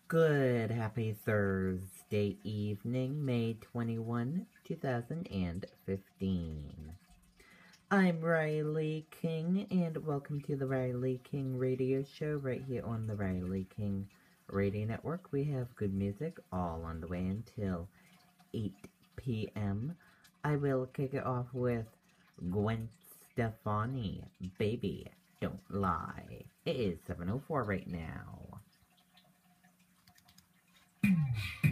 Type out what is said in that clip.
Good, happy Thursday evening, May 21, 2015. I'm Riley King, and welcome to the Riley King Radio Show right here on the Riley King Radio Network. We have good music all on the way until 8 p.m. I will kick it off with Gwen Stefani, Baby, Don't Lie. It is 7:04 right now.